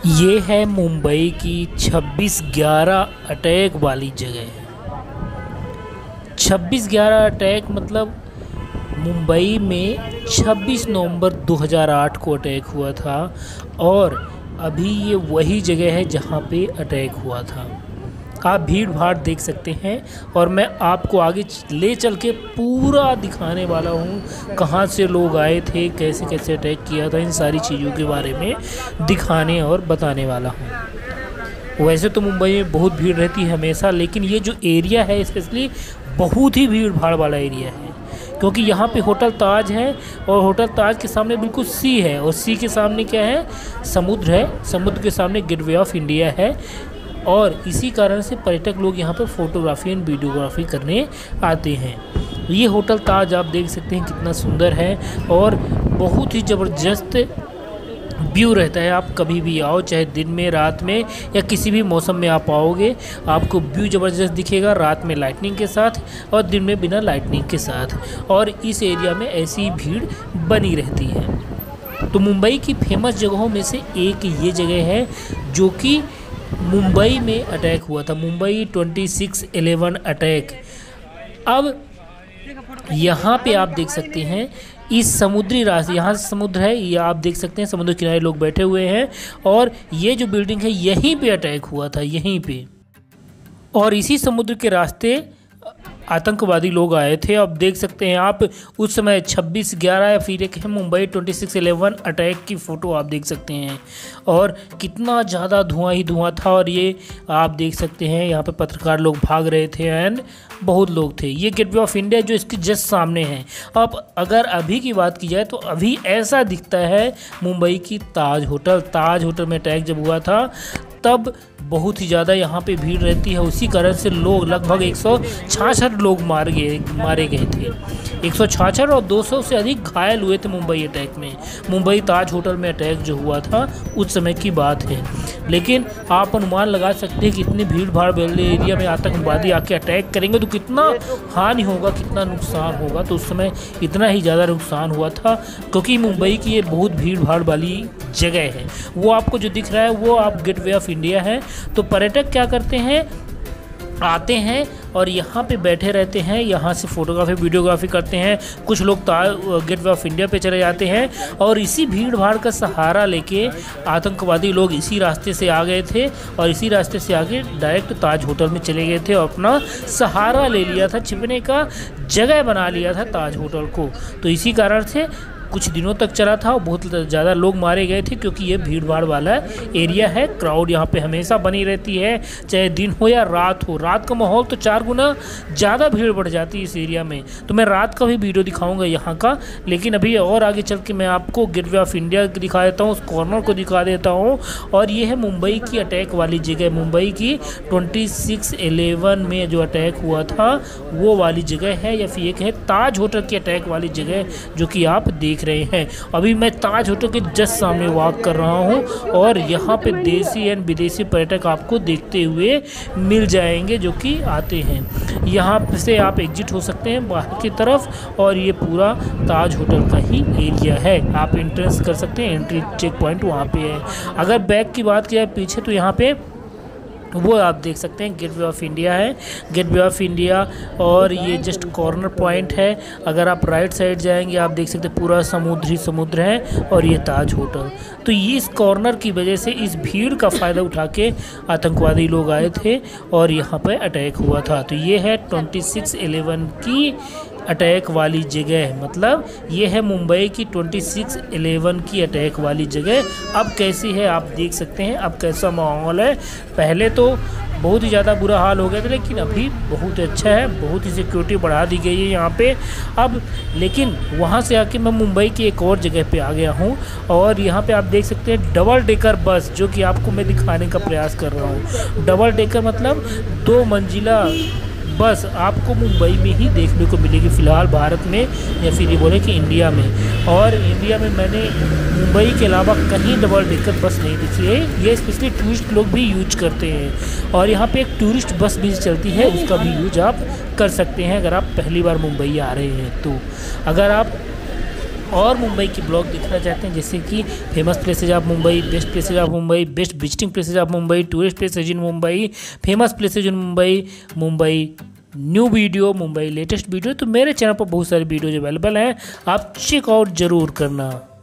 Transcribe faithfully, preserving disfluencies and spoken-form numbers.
ये है मुंबई की छब्बीस ग्यारह अटैक वाली जगह। छब्बीस ग्यारह अटैक मतलब मुंबई में छब्बीस नवंबर दो हज़ार आठ को अटैक हुआ था और अभी ये वही जगह है जहाँ पे अटैक हुआ था। आप भीड़ भाड़ देख सकते हैं और मैं आपको आगे ले चल के पूरा दिखाने वाला हूँ कहाँ से लोग आए थे, कैसे कैसे अटैक किया था, इन सारी चीज़ों के बारे में दिखाने और बताने वाला हूँ। वैसे तो मुंबई में बहुत भीड़ रहती है हमेशा, लेकिन ये जो एरिया है स्पेशली बहुत ही भीड़ भाड़ वाला एरिया है, क्योंकि यहाँ पे होटल ताज है और होटल ताज के सामने बिल्कुल सी है और सी के सामने क्या है, समुद्र है। समुद्र के सामने गेटवे ऑफ इंडिया है और इसी कारण से पर्यटक लोग यहाँ पर फोटोग्राफी एंड वीडियोग्राफी करने आते हैं। ये होटल ताज आप देख सकते हैं कितना सुंदर है और बहुत ही ज़बरदस्त व्यू रहता है। आप कभी भी आओ, चाहे दिन में, रात में या किसी भी मौसम में आप आओगे, आपको व्यू ज़बरदस्त दिखेगा, रात में लाइटनिंग के साथ और दिन में बिना लाइटनिंग के साथ। और इस एरिया में ऐसी भीड़ बनी रहती है। तो मुंबई की फेमस जगहों में से एक ये जगह है जो कि मुंबई में अटैक हुआ था, मुंबई छब्बीस ग्यारह अटैक। अब यहाँ पे आप देख सकते हैं इस समुद्री रास्ते, यहाँ से समुद्र है, ये आप देख सकते हैं समुद्र किनारे लोग बैठे हुए हैं और ये जो बिल्डिंग है यहीं पे अटैक हुआ था, यहीं पे। और इसी समुद्र के रास्ते आतंकवादी लोग आए थे। अब देख सकते हैं आप उस समय छब्बीस ग्यारह या फिर एक है मुंबई छब्बीस ग्यारह अटैक की फ़ोटो आप देख सकते हैं और कितना ज़्यादा धुआं ही धुआं था। और ये आप देख सकते हैं यहाँ पे पत्रकार लोग भाग रहे थे एंड बहुत लोग थे। ये गेटवे ऑफ इंडिया जो इसके जस्ट सामने है। अब अगर अभी की बात की जाए तो अभी ऐसा दिखता है मुंबई की ताज होटल। ताज होटल में अटैक जब हुआ था तब बहुत ही ज़्यादा यहाँ पे भीड़ रहती है, उसी कारण से लोग लगभग एक सौ छियासठ लोग मार गए मारे गए थे। एक सौ छियासठ और दो सौ से अधिक घायल हुए थे मुंबई अटैक में। मुंबई ताज होटल में अटैक जो हुआ था उस समय की बात है। लेकिन आप अनुमान लगा सकते हैं कि इतनी भीड़ भाड़ वाले एरिया में आतंकवादी आके अटैक करेंगे तो कितना हानि होगा, कितना नुकसान होगा। तो उस समय इतना ही ज़्यादा नुकसान हुआ था क्योंकि मुंबई की ये बहुत भीड़ भाड़ वाली जगह है। वो आपको जो दिख रहा है वो आप गेटवे ऑफ इंडिया है। तो पर्यटक क्या करते हैं, आते हैं और यहाँ पे बैठे रहते हैं, यहाँ से फोटोग्राफी वीडियोग्राफी करते हैं। कुछ लोग गेटवे ऑफ इंडिया पे चले जाते हैं और इसी भीड़ भाड़ का सहारा लेके आतंकवादी लोग इसी रास्ते से आ गए थे और इसी रास्ते से आगे डायरेक्ट ताज होटल में चले गए थे और अपना सहारा ले लिया था, छिपने का जगह बना लिया था ताज होटल को। तो इसी कारण से कुछ दिनों तक चला था और बहुत ज़्यादा लोग मारे गए थे क्योंकि ये भीड़ भाड़ वाला एरिया है। क्राउड यहाँ पे हमेशा बनी रहती है, चाहे दिन हो या रात हो। रात का माहौल तो चार गुना ज़्यादा भीड़ बढ़ जाती है इस एरिया में। तो मैं रात का भी वीडियो दिखाऊंगा यहाँ का, लेकिन अभी और आगे चल के मैं आपको गेटवे ऑफ इंडिया दिखा देता हूँ, उस कॉर्नर को दिखा देता हूँ। और ये है मुंबई की अटैक वाली जगह, मुंबई की छब्बीस ग्यारह में जो अटैक हुआ था वो वाली जगह है, या फिर एक है ताज होटल की अटैक वाली जगह जो कि आप देख रहे हैं। अभी मैं ताज होटल के जस्ट सामने वॉक कर रहा हूं और यहाँ पे देसी एंड विदेशी पर्यटक आपको देखते हुए मिल जाएंगे जो कि आते हैं। यहाँ से आप एग्जिट हो सकते हैं बाहर की तरफ और ये पूरा ताज होटल का ही एरिया है। आप एंट्रेंस कर सकते हैं, एंट्री चेक पॉइंट वहाँ पे है। अगर बैक की बात की जाए पीछे, तो यहाँ पे वो आप देख सकते हैं गेटवे ऑफ इंडिया है, गेटवे ऑफ इंडिया और ये जस्ट कॉर्नर पॉइंट है। अगर आप राइट साइड जाएंगे आप देख सकते हैं पूरा समुद्र ही समुद्र है और ये ताज होटल। तो ये इस कॉर्नर की वजह से इस भीड़ का फ़ायदा उठा के आतंकवादी लोग आए थे और यहाँ पे अटैक हुआ था। तो ये है छब्बीस ग्यारह की अटैक वाली जगह, मतलब ये है मुंबई की छब्बीस ग्यारह की अटैक वाली जगह। अब कैसी है आप देख सकते हैं, अब कैसा माहौल है। पहले तो बहुत ही ज़्यादा बुरा हाल हो गया था, लेकिन अभी बहुत अच्छा है, बहुत ही सिक्योरिटी बढ़ा दी गई है यहाँ पे अब। लेकिन वहाँ से आके मैं मुंबई की एक और जगह पे आ गया हूँ और यहाँ पे आप देख सकते हैं डबल डेकर बस, जो कि आपको मैं दिखाने का प्रयास कर रहा हूँ। डबल डेकर मतलब दो मंजिला बस आपको मुंबई में ही देखने को मिलेगी फ़िलहाल भारत में, या फिर ये बोले कि इंडिया में। और इंडिया में मैंने मुंबई के अलावा कहीं डबल डेकर बस नहीं देखी है। ये स्पेशली टूरिस्ट लोग भी यूज करते हैं और यहाँ पे एक टूरिस्ट बस भी चलती है, उसका भी यूज आप कर सकते हैं अगर आप पहली बार मुंबई आ रहे हैं तो। अगर आप और मुंबई के ब्लॉग देखना चाहते हैं, जैसे कि famous places of Mumbai, best places of Mumbai, best visiting places of Mumbai, tourist places in Mumbai, famous places in Mumbai, Mumbai new video, Mumbai latest video, तो मेरे चैनल पर बहुत सारे वीडियोज अवेलेबल हैं, आप चेकआउट जरूर करना।